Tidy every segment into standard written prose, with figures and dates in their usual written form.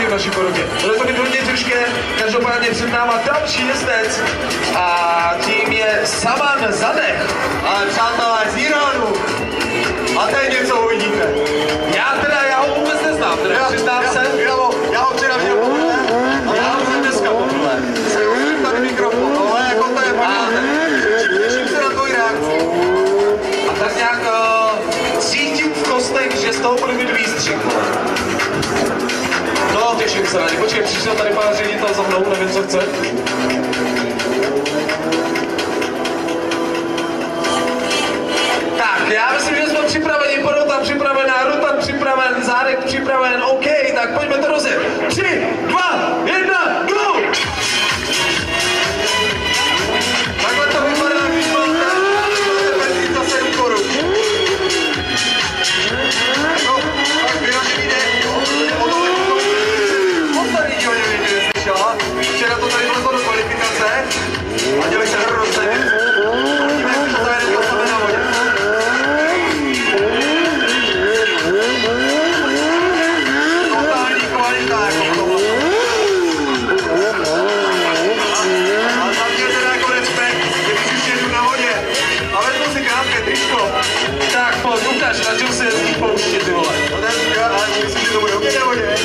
v naší porotě. Bude to být hodně těžké, každopádně před náma další jezdec a tím je Shaman Zadeh. Ale přátelé z Iránu. A teď něco uvidíte. Já ho vůbec neznám, přiznám se. Já ho včera viděl poprvé a já ho jsem dneska poprvé. Se už tady mikrofon, ale jako to je paráda. Těším se na tvoji reakci. A tak nějak cítím v kostech, že z toho bude mít výstřih. No, těším se na ně. Počkej, přišel tady pan ředitel za mnou, nevím, co chce. Tak, já myslím, že jsme připraveni, porota připravená, rutan připraven, zádek připraven, OK, tak pojďme to rozjet. 3, 2, 1, go! Takhle to vypadá, když máte benzín za 7 korun. Jako, tak vyražený jde. O to ostatní díl nevím, neslyšela. Včera to tady bylo do kvalifikace a děli se hrozně věc. Vidíme, jak to zavede do sebe na vodě. Totální kvalita, jako v tomhle. A za mě teda jako respekt, když už jedu na vodě. A vezmu si krátké tričko. Tak pojď, ukáž, na čem se jezdí pouště, ty vole. No to je super, ale myslím, že to bude umět na vodě.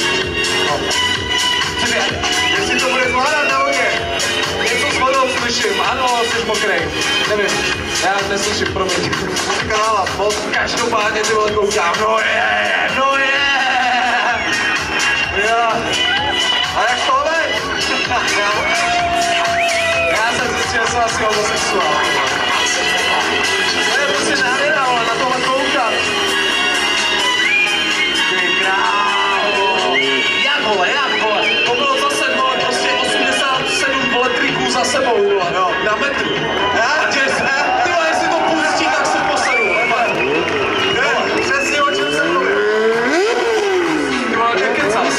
Jestli to bude zvládat na vodě. Něco s vodou slyším, ano, jsi mokrej. Nevím, já neslyším, promiň. Kanála, moc. Každopádně ty vole koukám, no je. A jak to vede? Já jsem zjistil, že jsem asi homosexuál. To je prostě nádhera, ale na tohle koukat. Ty krávo. Jak vole. To bylo zase, vole, prostě 87 vole triků za sebou, vole, Jo. na metru. A těž, ty vole, jestli to pustí, tak se posedu, vole. Přesně o čem jsem mluvil. Ty vole, nekecas.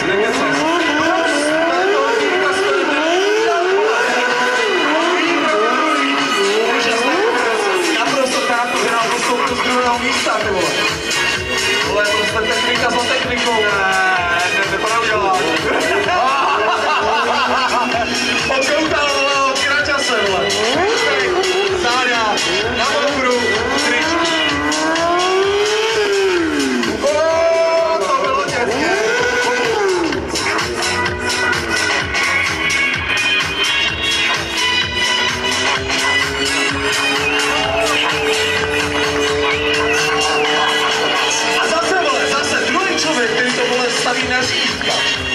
Místa, ty vole. Vole, prostě technika za technikou. Ne, to neudělá. Odkoukal, vole, od kraťase, vole. Záďa, na mokru, tričky. To bylo dětské. Který to vole staví na řídítka.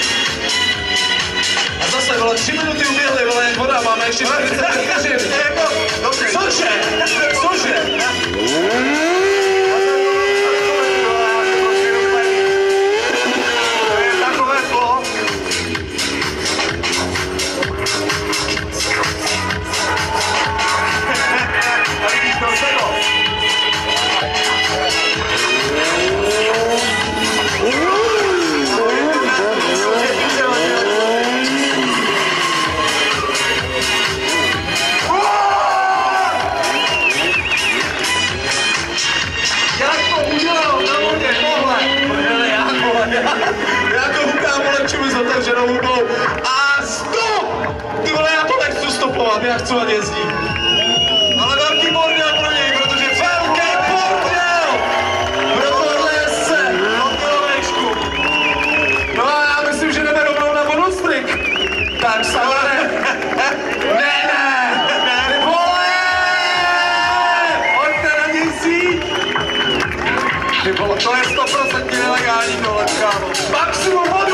A zase vole 3 minuty uběhly, vole jak voda, máme ještě 45 vteřin. Cože? To je takové zlo. A vidíš to všechno. Já to hukám, vole, čumu s otevřenou hubou. A stop! Ty vole, já to nechci stopovat, já chci ať jezdí. Ale velký bordel pro něj, protože Velký bordel! Pro tohle jezdce! No a já myslím, že jdeme rovnou na bonus trik. Tak, Samane. Ne! Ty vole! Pojďte na něj vzít! Ty vole, to je 100% nelegální tohle, kámo. maximum